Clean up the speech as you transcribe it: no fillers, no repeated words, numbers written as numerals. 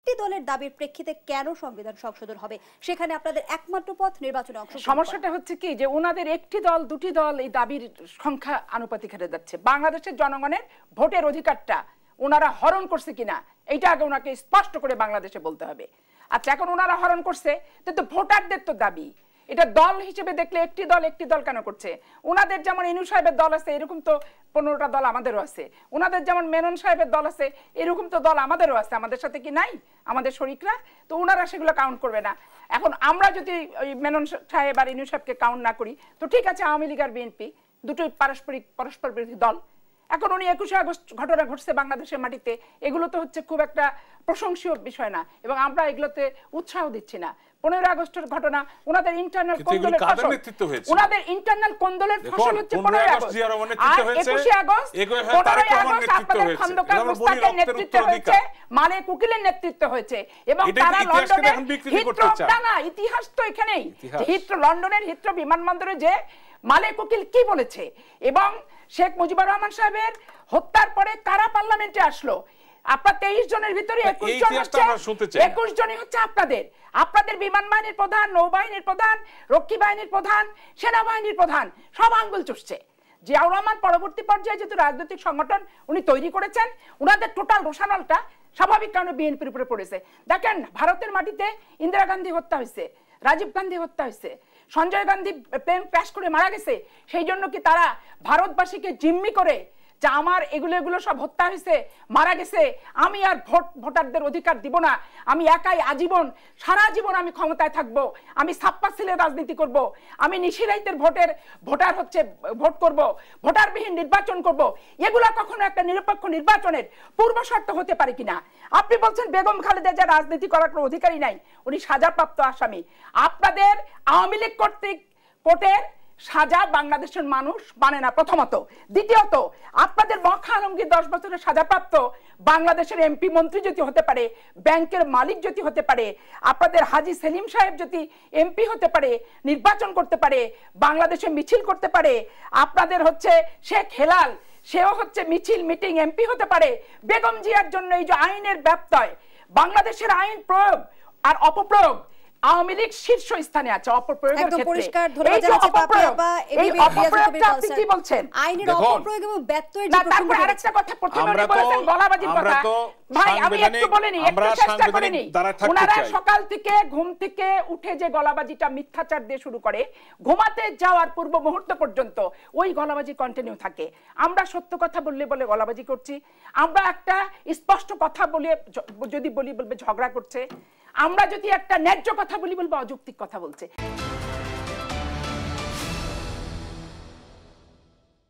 একটি দলের দাবির প্রেক্ষিতে কেন সংবিধান সংশোধন হবে? সেখানে আপনাদের একমাত্র পথ নির্বাচনে অংশগ্রহণ। সমস্যাটা হচ্ছে কি যে ওনাদের একটি দল দুটি দল এই দাবির সংখ্যা আনুপাতিক হারে যাচ্ছে। বাংলাদেশের জনগণের ভোটের অধিকারটা ওনারা হরণ করছে কিনা এইটা আগে ওনাকে স্পষ্ট করে বাংলাদেশে বলতে হবে। আচ্ছা, এখন ওনারা হরণ করছে তো ভোটারদের তো দাবি, এটা দল হিসেবে দেখলে একটি দল কেন করছে? ওনাদের যেমন ইনু সাহেবের দল আছে এরকম তো 15টা দল আমাদেরও আছে, ওনাদের যেমন মেনন সাহেবের দল আছে এরকম তো দল আমাদেরও আছে, আমাদের সাথে কি নাই আমাদের শরিকরা? তো ওনারা সেগুলো কাউন্ট করবে না। এখন আমরা যদি ওই মেনন সাহেব আর ইনু সাহেবকে কাউন্ট না করি তো ঠিক আছে, আওয়ামী লীগ আর বিএনপি দুটোই পরস্পর বিরোধী দল। এখন উনি 21শে আগস্ট ঘটনা ঘটছে বাংলাদেশের মাটিতে, এগুলো তো হচ্ছে খুব একটা প্রশংসনীয় বিষয় না এবং আমরা এগুলোতে উৎসাহ দিচ্ছি না। 15 আগস্টের ঘটনা ওনাদের ইন্টারনাল কোন্দলের ফসল, ওনাদের ইন্টারনাল কোন্দলের ফসল হচ্ছে 15 আগস্ট আর 21শে আগস্ট। 15 আগস্ট আপনাদের খন্দকার মুস্তাকের নেতৃত্বে হয়েছে, মালেক উকিলের নেতৃত্বে হয়েছে এবং তারা লন্ডনে না ইতিহাস তো এখানেই হিথ্রো, লন্ডনের হিথ্রো বিমানবন্দরে যে মালেক উকিল কি বলেছে এবং শেখ মুজিবুর রহমান সাহেবের হত্যার পরে কারা পার্লামেন্টে আসলো, আপনার 23 জনের ভিতরে 21 জনই হচ্ছে আপনাদের বিমান বাহিনীর প্রধান, নৌবাহিনীর প্রধান, রক্ষী বাহিনীর প্রধান, সেনাবাহিনীর প্রধান সব আঙ্গুল চুষছে। জিয়াউর রহমান পরবর্তী পর্যায়ে যেহেতু রাজনৈতিক সংগঠন উনি তৈরি করেছেন, উনাদের টোটাল রোশানলটা স্বাভাবিক কারণে বিএনপির উপরে পড়েছে। দেখেন ভারতের মাটিতে ইন্দিরা গান্ধী হত্যা হয়েছে, রাজীব গান্ধী হত্যা হয়েছে, সঞ্জয় গান্ধী প্লেন ক্র্যাশ করে মারা গেছে, সেই জন্য কি তারা ভারতবাসীকে জিম্মি করে যে আমার এগুলো সব হত্যা হয়েছে, মারা গেছে, আমি আর ভোটারদের অধিকার দিব না, আমি একাই আজীবন সারা জীবন আমি ক্ষমতায় থাকবো, আমি ছাপ্পা ছেলের রাজনীতি করব, আমি নিশিরাইতের ভোটার হচ্ছে ভোট করব, ভোটারবিহীন নির্বাচন করব, এগুলা কখনো একটা নিরপেক্ষ নির্বাচনের পূর্ব শর্ত হতে পারে কিনা? আপনি বলছেন বেগম খালেদা জিয়া রাজনীতি করার কোনো অধিকারই নাই, উনি সাজাপ্রাপ্ত আসামি। আপনাদের আওয়ামী লীগ কর্তৃক কোর্টের সাজা বাংলাদেশের মানুষ মানে না, প্রথমত। দ্বিতীয়ত আপনাদের মখা আলমগীর 10 বছরের সাজাপ্রাপ্ত বাংলাদেশের এমপি মন্ত্রী যদি হতে পারে, ব্যাংকের মালিক যদি হতে পারে, আপনাদের হাজী সেলিম সাহেব যদি এমপি হতে পারে, নির্বাচন করতে পারে, বাংলাদেশে মিছিল করতে পারে, আপনাদের হচ্ছে শেখ হেলাল সেও হচ্ছে মিছিল মিটিং এমপি হতে পারে, বেগম জিয়ার জন্য এই যে আইনের ব্যত্যয়, বাংলাদেশের আইন প্রয়োগ আর অপপ্রয়োগ আওয়ামী লীগ শীর্ষ স্থানে আছে অপপ্রয়োগের ক্ষেত্রে। একদম পরিষ্কার ধরে যাচ্ছে পাপিয়া বা এবিবি আপনি কি বলছেন? আইনের অপপ্রয়োগ এবং ব্যত্যয়ের যে প্রশ্ন, তারপর আরেকটা কথা প্রথমে বলেছেন গলাবাজির কথা। ভাই আমি একটু বলিনি, একটু চেষ্টা করিনি। ওনারা সকাল থেকে ঘুম থেকে উঠে যে গলাবাজিটা মিথ্যাচার দিয়ে শুরু করে, ঘুমাতে যাওয়ার পূর্ব মুহূর্ত পর্যন্ত ওই গলাবাজি কন্টিনিউ থাকে। আমরা সত্য কথা বললে বলে গলাবাজি করছি, আমরা একটা স্পষ্ট কথা বলে যদি বলবে ঝগড়া করছে, আমরা যদি একটা ন্যায্য কথা বলি বলবো অযৌক্তিক কথা বলছে।